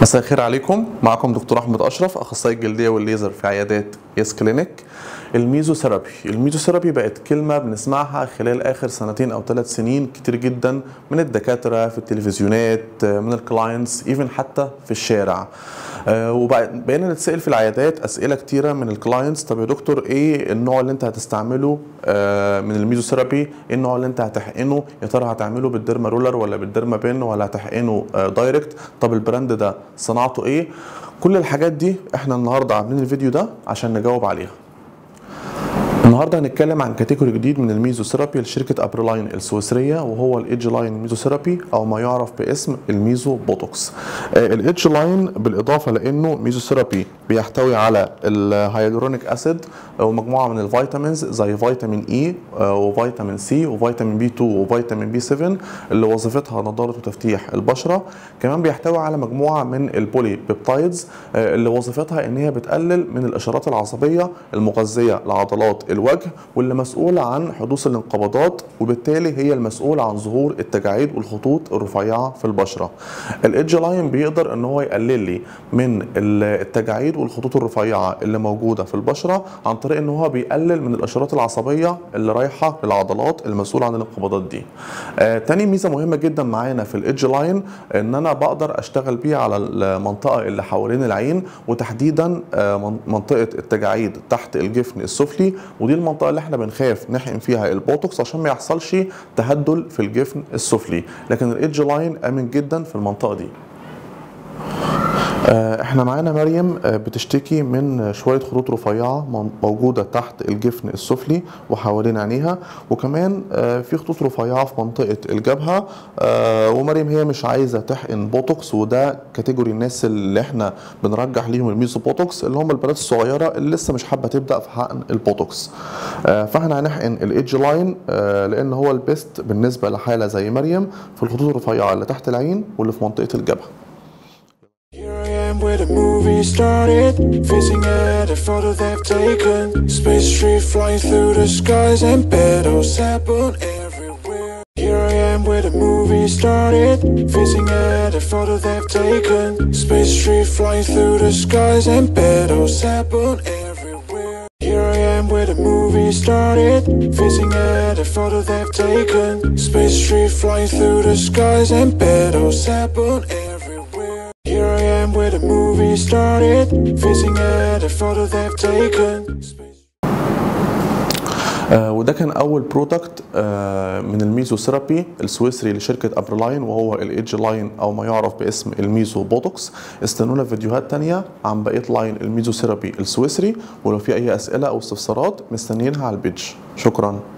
مساء الخير عليكم. معكم دكتور احمد اشرف، اخصائي الجلديه والليزر في عيادات يس كلينيك. الميزوثيرابي بقت كلمه بنسمعها خلال اخر سنتين او 3 سنين كتير جدا من الدكاتره في التلفزيونات، من الكلاينتس، ايفن حتى في الشارع. وبقينا نتسال في العيادات اسئله كتيره من الكلاينتس: طب يا دكتور ايه النوع اللي انت هتستعمله من الميزوثيرابي؟ ايه النوع اللي انت هتحقنه؟ يا ترى هتعمله بالديرما رولر ولا بالديرما بين ولا هتحقنه دايركت؟ طب البراند ده صناعته ايه؟ كل الحاجات دي احنا النهارده عاملين الفيديو ده عشان نجاوب عليها. النهارده هنتكلم عن كاتيجوري جديد من الميزوثيرابي لشركه ابريلاين السويسريه، وهو الايدج لاين ميزوثيرابي او ما يعرف باسم الميزو بوتوكس. الايدج لاين بالاضافه لانه ميزوثيرابي بيحتوي على الهيالورونيك اسيد ومجموعه من الفيتامينز زي فيتامين اي وفيتامين سي وفيتامين بي 2 وفيتامين بي 7 اللي وظيفتها نضاره وتفتيح البشره. كمان بيحتوي على مجموعه من البولي بيبتايدز اللي وظيفتها ان هي بتقلل من الاشارات العصبيه المغذيه لعضلات الوجه، واللي مسؤولة عن حدوث الانقباضات، وبالتالي هي المسؤولة عن ظهور التجاعيد والخطوط الرفيعة في البشرة. الايدج لاين بيقدر ان هو يقلل لي من التجاعيد والخطوط الرفيعة اللي موجودة في البشرة عن طريق ان هو بيقلل من الاشارات العصبية اللي رايحة للعضلات المسؤولة عن الانقباضات دي. تاني ميزة مهمة جدا معانا في الايدج لاين ان انا بقدر اشتغل بيه على المنطقة اللي حوالين العين، وتحديدا منطقة التجاعيد تحت الجفن السفلي، ودي المنطقة اللي احنا بنخاف نحقن فيها البوتوكس عشان ما يحصلش تهدل في الجفن السفلي، لكن الايدج لاين امن جدا في المنطقة دي. احنا معانا مريم بتشتكي من شوية خطوط رفيعة موجودة تحت الجفن السفلي وحوالين عينيها، وكمان في خطوط رفيعة في منطقة الجبهة. ومريم هي مش عايزة تحقن بوتوكس، وده كاتيجوري الناس اللي احنا بنرجح ليهم الميزو بوتوكس، اللي هم البنات الصغيرة اللي لسه مش حابة تبدأ في حقن البوتوكس. فاحنا هنحقن الايدج لاين لان هو البيست بالنسبة لحالة زي مريم في الخطوط الرفيعة اللي تحت العين واللي في منطقة الجبهة. Where the movie started, facing at a photo they've taken. Space tree flying through the skies and petals happen everywhere. Here I am where the movie started, facing at a photo they've taken. Space tree flying through the skies and petals happen everywhere. Here I am where the movie started, facing at a photo they've taken. Space tree flying through the skies and petals happen everywhere. Here I am where the movie started, facing at a photo they've taken. وده كان اول برودكت من الميزوثيرابي السويسري لشركه ابريلاين، وهو الايدج لاين او ما يعرف باسم الميزو بوتوكس. استنونا في فيديوهات تانية عن بقيه لاين الميزوثيرابي السويسري، ولو في اي اسئله او استفسارات مستنيينها على البيج. شكرا.